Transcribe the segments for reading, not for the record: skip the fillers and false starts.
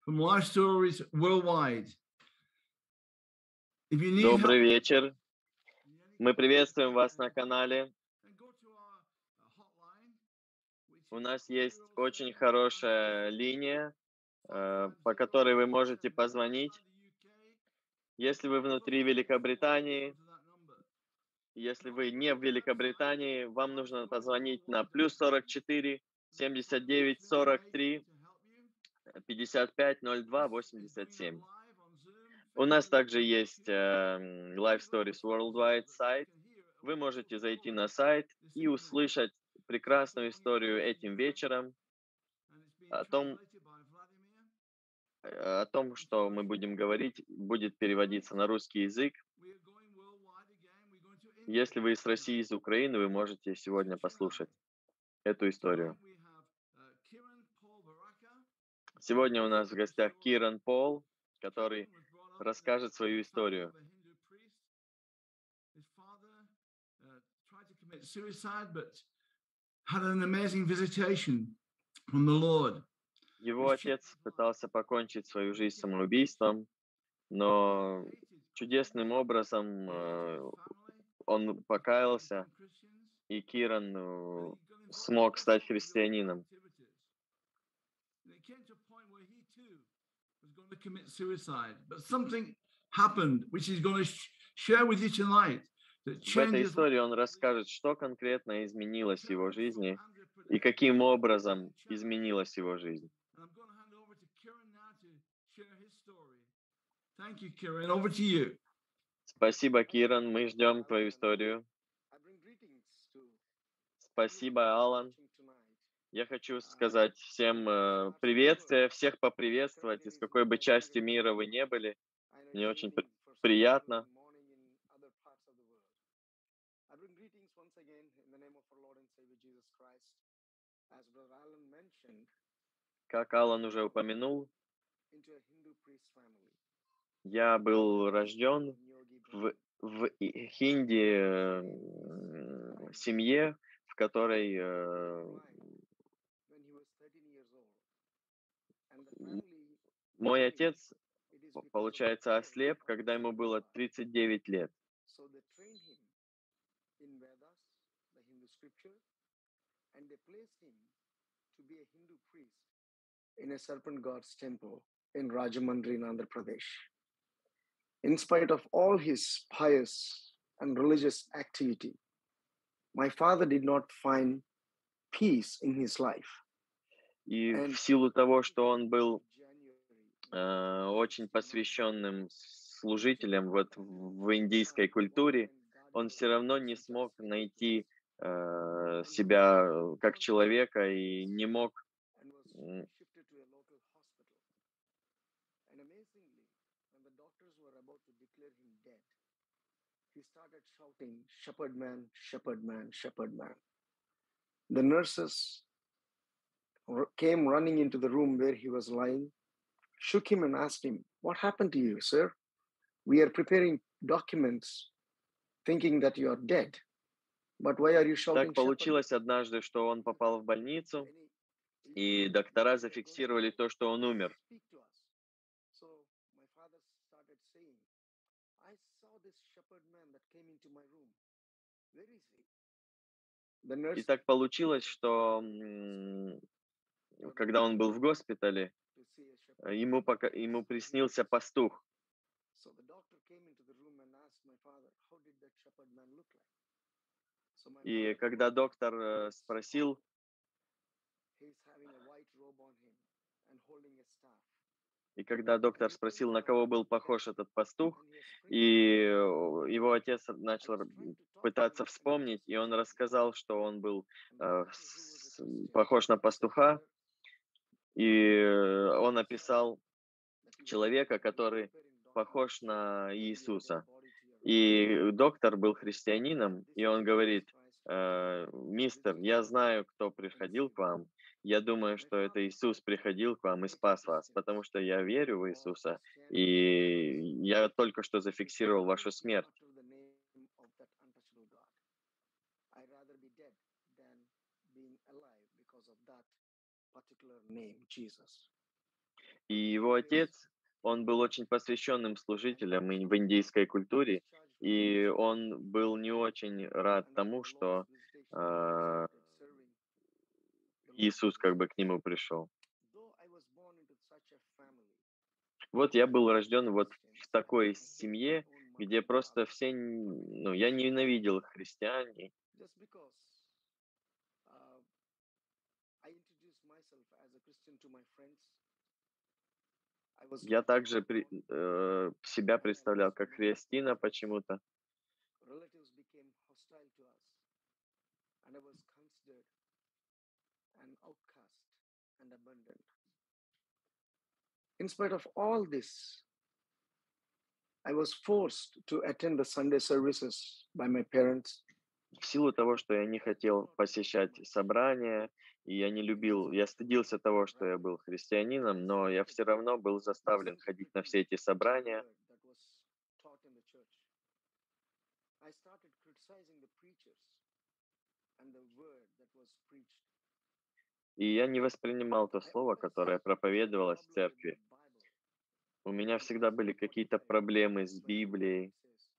from Life Stories Worldwide. If you need help, Добрый вечер. Мы приветствуем вас на канале. then go to our hotline, which У is нас есть очень хорошая линия, по которой вы можете позвонить. Если вы внутри Великобритании, если вы не в Великобритании, вам нужно позвонить на +44 79 43 55 02 87. У нас также есть Life Stories Worldwide сайт. Вы можете зайти на сайт и услышать прекрасную историю этим вечером о том, что мы будем говорить, будет переводиться на русский язык. Если вы из России, из Украины, вы можете сегодня послушать эту историю. Сегодня у нас в гостях Киран Пол, который расскажет свою историю. Его отец пытался покончить свою жизнь самоубийством, но чудесным образом он покаялся, и Киран смог стать христианином. В этой истории он расскажет, что конкретно изменилось в его жизни и каким образом изменилась его жизнь. Спасибо, Киран, мы ждем твою историю. Спасибо, Алан. Я хочу сказать всем приветствие, всех поприветствовать, из какой бы части мира вы не были. Мне очень приятно. Как Алан уже упомянул, я был рожден в хинди семье, в которой мой отец, получается, ослеп, когда ему было 39 лет. In a serpent god's temple in Rajahmundry in Andhra Pradesh. In spite of all his pious and religious activity, my father did not find peace in his life. И в силу того, что он был очень посвященным служителем вот в индийской культуре, он все равно не смог найти себя как человека и не мог he started shouting, "Shepherd man, shepherd man, shepherd man." The nurses came running into the room where he was lying, shook him and asked him, "What happened to you, sir? We are preparing documents thinking that you are dead. But why are you shouting?" Так получилось однажды, что он попал в больницу, и доктора зафиксировали то, что он умер. И так получилось, что когда он был в госпитале, ему приснился пастух. И когда доктор спросил, на кого был похож этот пастух, и его отец начал пытаться вспомнить, и он рассказал, что он был похож на пастуха, и он описал человека, который похож на Иисуса. И доктор был христианином, и он говорит: «Мистер, я знаю, кто приходил к вам. Я думаю, что это Иисус приходил к вам и спас вас, потому что я верю в Иисуса, и я только что зафиксировал вашу смерть». И его отец, он был очень посвященным служителем в индийской культуре, и он был не очень рад тому, что а, Иисус как бы к нему пришел. Вот я был рожден вот в такой семье, где просто все, ну, я ненавидел христиан. Я также себя представлял как христианина почему-то. In spite of all this, I was forced to attend the Sunday services by my parents. В силу того, что я не хотел посещать собрания, и я не любил, я стыдился того, что я был христианином, но я все равно был заставлен ходить на все эти собрания. И я не воспринимал то слово, которое проповедовалось в церкви. У меня всегда были какие-то проблемы с Библией.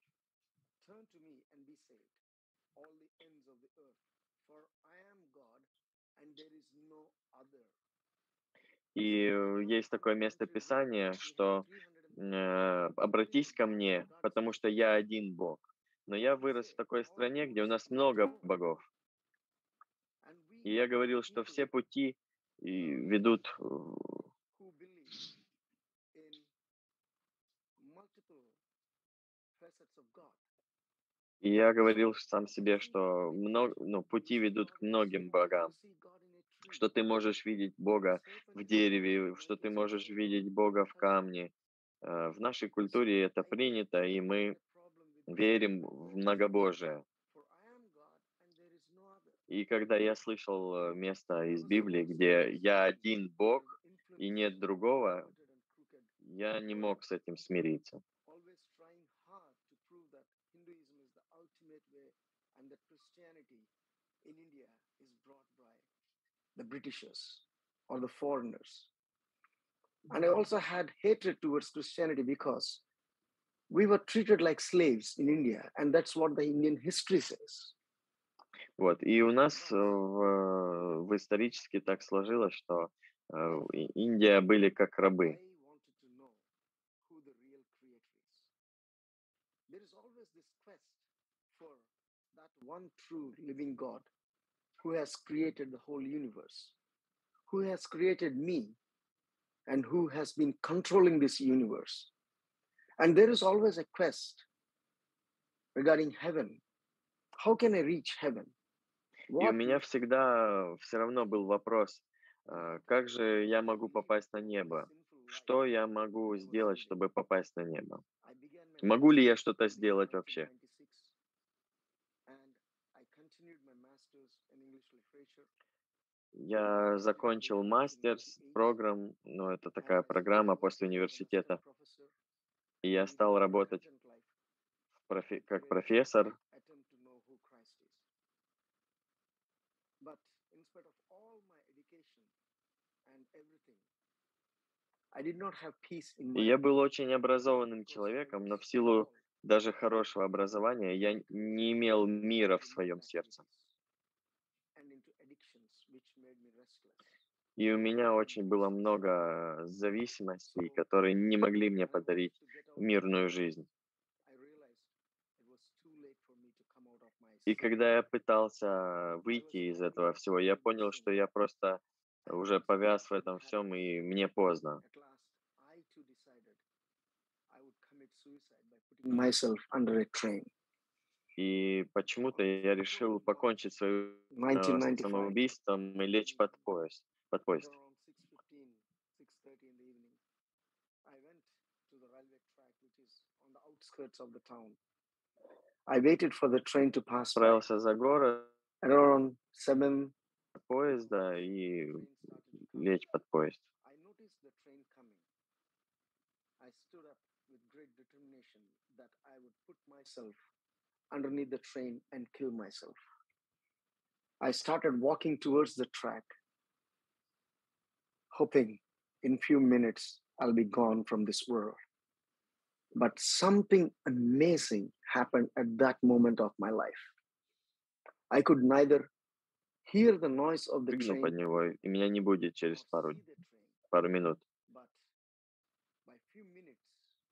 И есть такое место Писания, что обратись ко мне, потому что я один Бог. Но я вырос в такой стране, где у нас много богов. И я говорил, что все пути ведут И я говорил сам себе, что пути ведут к многим богам, что ты можешь видеть Бога в дереве, что ты можешь видеть Бога в камне. В нашей культуре это принято, и мы верим в многобожие. И когда я слышал место из Библии, где я один Бог и нет другого, я не мог с этим смириться. The Britishers or the foreigners. And I also had hatred towards Christianity because we were treated like slaves in India, and that's what the Indian history says. Вот. И у нас в исторически так сложилось, что Индия были как рабы. There is always this quest for that one true living God who has created the whole universe, who has created me, and who has been controlling this universe. And there is always a quest regarding heaven. How can I reach heaven? И у меня всегда все равно был вопрос, как же я могу попасть на небо? Что я могу сделать, чтобы попасть на небо? Могу ли я что-то сделать вообще? Я закончил мастерс программ, но это такая программа после университета, и я стал работать как профессор. И я был очень образованным человеком, но в силу даже хорошего образования я не имел мира в своем сердце. И у меня очень было много зависимостей, которые не могли мне подарить мирную жизнь. И когда я пытался выйти из этого всего, я понял, что я просто уже повяз в этом всем, и мне поздно. Myself under a train. И почему-то я решил покончить свое 1995. самоубийством и лечь под поезд. Around 6:15, 6:30 in the evening, I went to the railway track, which is on the outskirts of the town. I waited for the train to pass by. Отправился за город Around 7, поезда и лечь под поезд. I noticed the train coming. I stood up with great determination that I would put myself underneath the train and kill myself. I started walking towards the track, hoping in few minutes, I'll be gone from this world. But something amazing happened at that moment of my life. I could neither hear the noise of the Прыгну под train него, и меня не будет or через пару, see the train, пару минут. but by few minutes,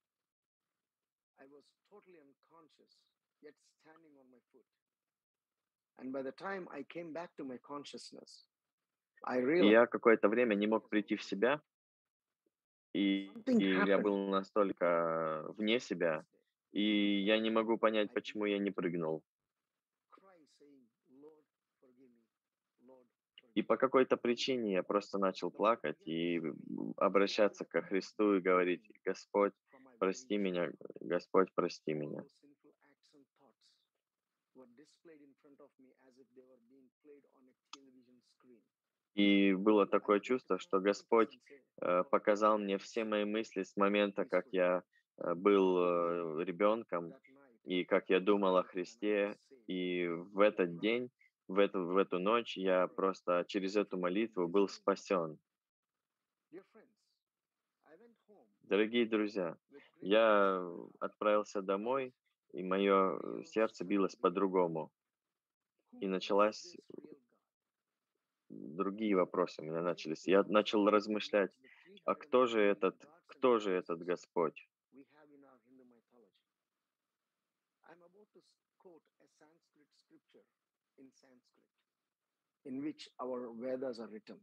I was totally unconscious, yet standing on my foot. And by the time I came back to my consciousness, I И realized я какое-то время не мог прийти в себя, и something я happened был настолько вне себя, и я не могу понять, почему я не прыгнул. cry saying, Lord, forgive me, Lord, И forgive по me. какой-то причине я просто начал плакать и обращаться ко Христу и говорить: Господь, From my very прости chest. меня, Господь, прости All меня. those sinful acts and thoughts were displayed in front of me as if they were being played on a television screen. И было I такое began to чувство, что thank Jesus Господь and say, Lord, показал мне все мои мысли с момента, как я был ребенком, that night и I как я fell думал о asleep and I was Христе. saved. И в этот день, в эту ночь я просто через эту молитву был спасен. Dear friends, I went home Дорогие друзья, with great я peace in my heart. отправился домой, и мое сердце билось по-другому. Who И is началась this real God? другие вопросы у меня начались. Я начал размышлять, а кто же этот Господь? We have in our Hindu mythology. I'm about to quote a Sanskrit scripture in Sanskrit, in which our Vedas are written.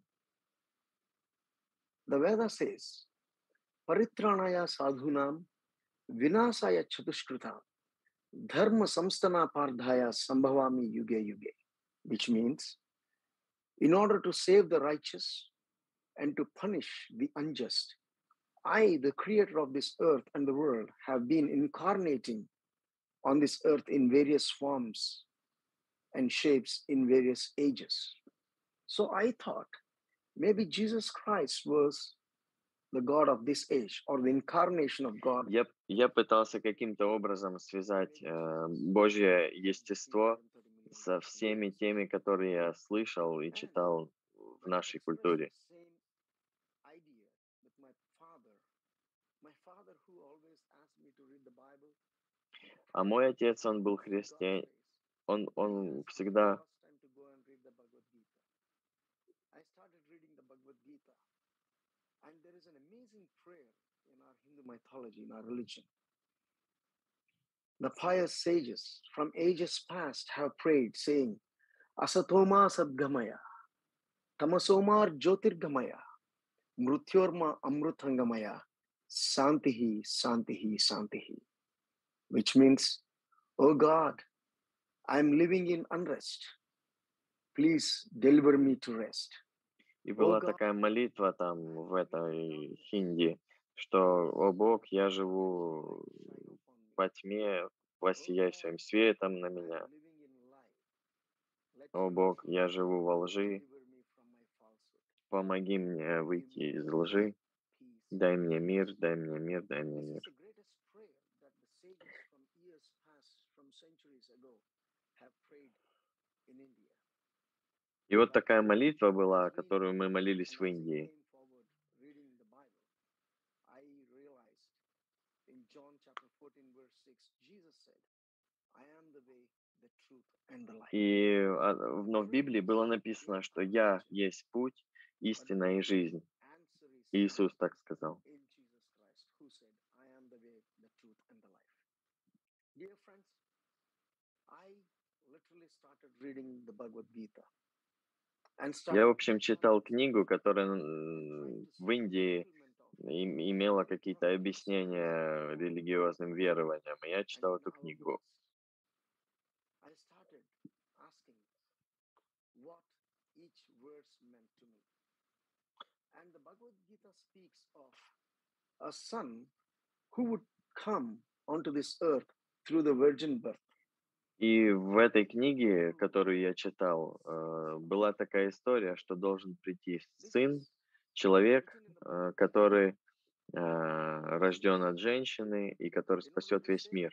The Veda says, Paritranaya sadhunam vinasaya chatushkrutam dharma samstana pardhaya sambhavami yuge yuge, which means, in order to save the righteous and to punish the unjust, I, the creator of this earth and the world, have been incarnating on this earth in various forms and shapes in various ages. So I thought maybe Jesus Christ was the God of this age or the incarnation of God. Я пытался каким-то образом связать Божье естество со всеми теми, которые я слышал и читал в нашей культуре. А мой отец, он был христианин, он всегда... I started reading the Bhagavad Gita, and there is an amazing prayer in our Hindu mythology, in our religion. The pious sages from ages past have prayed, saying, Asatoma Sadgamaya, Tamasomar Jyotirgamaya, Mrutyorma Amrutangamaya, Santihi, Santihi, Santihi, which means, Oh God, I'm living in unrest. Please deliver me to rest. И была такая молитва там в этой хинди, что «О Бог, я живу во тьме, воссияй своим светом на меня. О Бог, я живу во лжи, помоги мне выйти из лжи, дай мне мир, дай мне мир, дай мне мир». И вот такая молитва была, которую мы молились в Индии. Но в Библии было написано, что «Я есть путь, истина и жизнь». Иисус так сказал. Я, в общем, читал книгу, которая в Индии имела какие-то объяснения религиозным верованиям. И я читал эту книгу. And the Bhagavad Gita speaks of a son who would come onto this earth through the virgin birth. И в этой книге, которую я читал, была такая история, что должен прийти сын, человек, который рожден от женщины и который спасет весь мир.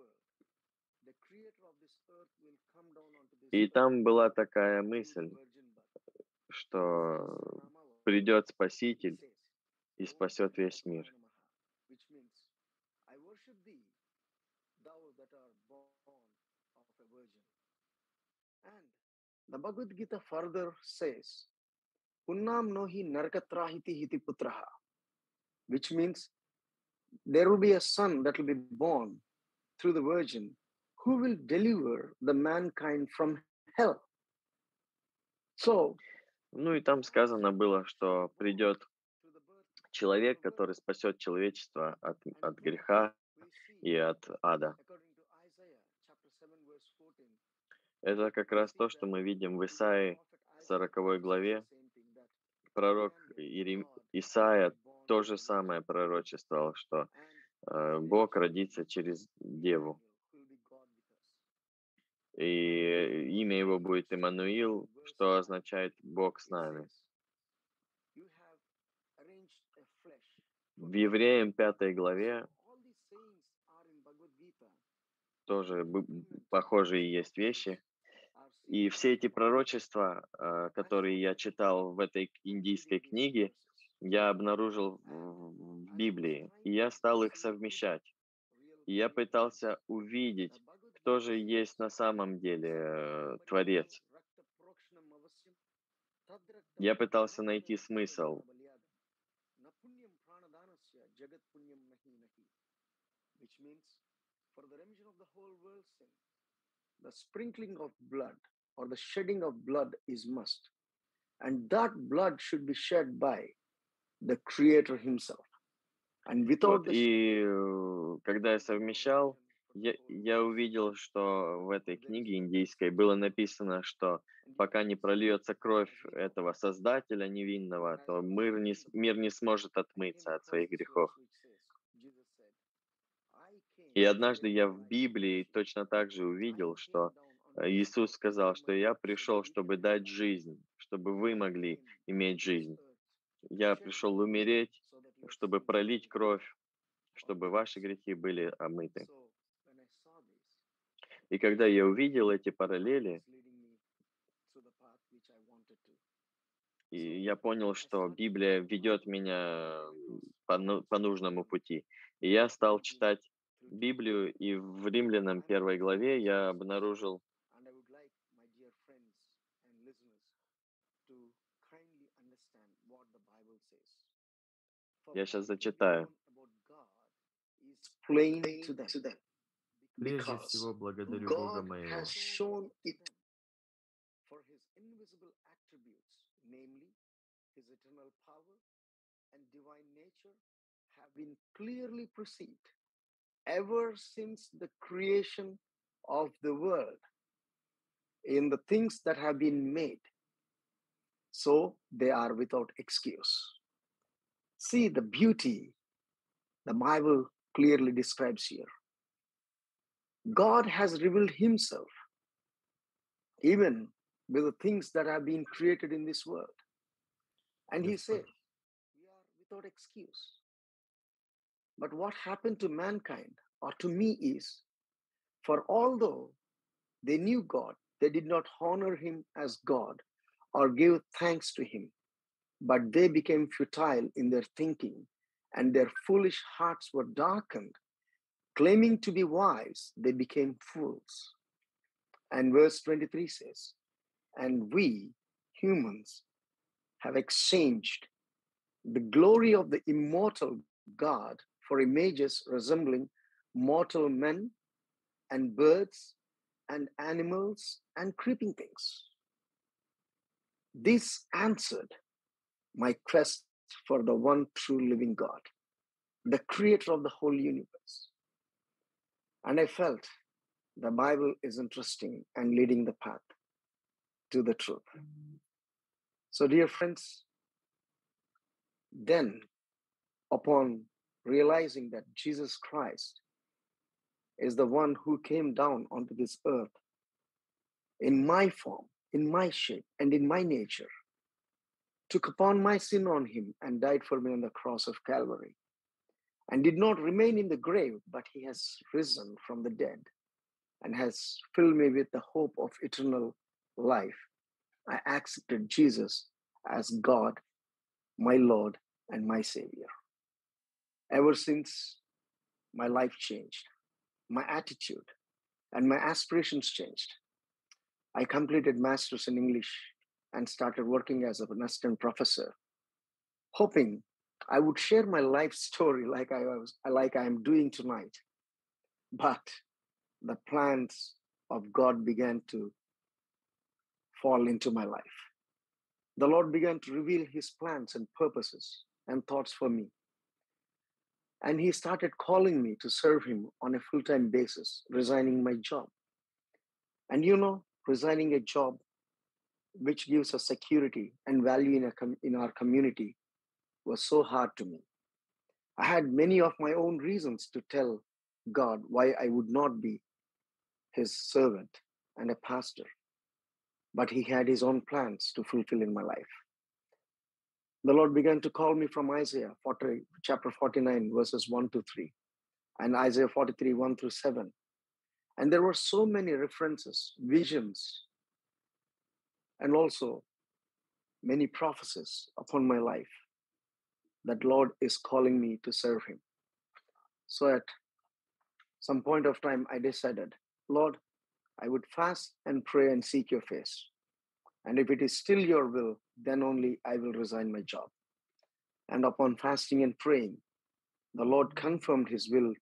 И там была такая мысль, что придет Спаситель, и спасет весь мир. Which means, I worship thee, thou that art born of a virgin. And the Bhagavad Gita further says, Punnam nohi narkatrahiti hiti putraha, which means there will be a son that will be born through the virgin who will deliver the mankind from hell. So, Ну и там сказано было, что придет человек, который спасет человечество от греха и от ада. Это как раз то, что мы видим в Исаии 40 главе. Пророк Исаия то же самое пророчествовал, что Бог родится через Деву. И имя его будет Иммануил, что означает «Бог с нами». В Евреям 5 главе тоже похожие есть вещи. И все эти пророчества, которые я читал в этой индийской книге, я обнаружил в Библии, и я стал их совмещать. И я пытался увидеть, кто же есть на самом деле Творец. Я пытался найти смысл. The sprinkling of blood or the shedding of blood is must. And that blood should be shed by the Creator Himself. And without И когда я совмещал, я увидел, что в этой книге индийской было написано, что пока не прольется кровь этого Создателя невинного, то мир не сможет отмыться от своих грехов. И однажды я в Библии точно так же увидел, что Иисус сказал, что я пришел, чтобы дать жизнь, чтобы вы могли иметь жизнь. Я пришел умереть, чтобы пролить кровь, чтобы ваши грехи были омыты. И когда я увидел эти параллели, и я понял, что Библия ведет меня по нужному пути. И я стал читать Библию, и в Римлянам 1 главе я обнаружил я сейчас зачитаю. Прежде всего благодарю Бога моего. His eternal power and divine nature have been clearly perceived ever since the creation of the world in the things that have been made. So they are without excuse. See the beauty the Bible clearly describes here. God has revealed Himself even with the things that have been created in this world. And He said, we are without excuse. But what happened to mankind or to me is, for although they knew God, they did not honor Him as God or give thanks to Him, but they became futile in their thinking and their foolish hearts were darkened. Claiming to be wise, they became fools. And verse 23 says, and we humans have exchanged the glory of the immortal God for images resembling mortal men and birds and animals and creeping things. This answered my quest for the one true living God, the creator of the whole universe. And I felt the Bible is interesting and leading the path to the truth. So, dear friends, then upon realizing that Jesus Christ is the one who came down onto this earth in my form, in my shape, and in my nature, took upon my sin on Him and died for me on the cross of Calvary, and did not remain in the grave, but He has risen from the dead and has filled me with the hope of eternal life. I accepted Jesus as God, my Lord and my Savior. Ever since, my life changed, my attitude and my aspirations changed. I completed Masters in English and started working as an assistant professor, hoping I would share my life story like I am doing tonight. But the plans of God began to fall into my life. The Lord began to reveal his plans and purposes and thoughts for me. And he started calling me to serve him on a full-time basis, resigning my job. And resigning a job which gives us security and value in our community was so hard to me. I had many of my own reasons to tell God why I would not be his servant and a pastor. But he had his own plans to fulfill in my life. The Lord began to call me from Isaiah chapter 49, verses 1 to 3, and Isaiah 43, 1 through 7. And there were so many references, visions, and also many prophecies upon my life that Lord is calling me to serve him. So at some point of time, I decided, Lord, I would fast and pray and seek your face. And if it is still your will, then only I will resign my job. And upon fasting and praying, the Lord confirmed his will